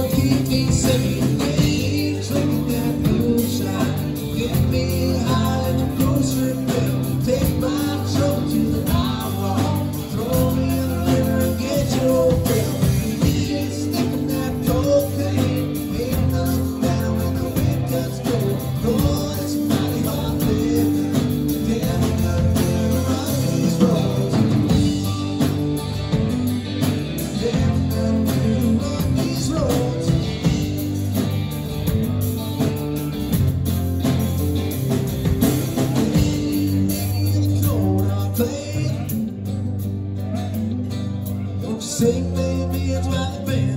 keep me sane. Keep drinking that moonshine. Get me high in the grocery bill. Take my truck to the Nile. Throw me in the river and get your fill. Keep sticking that cocaine. Ain't nothing better when the wind cuts cold. Lord, it's mighty hard living. Damn, I gotta run these roads. Damn, I gotta run these roads. Sing, baby, it's why the band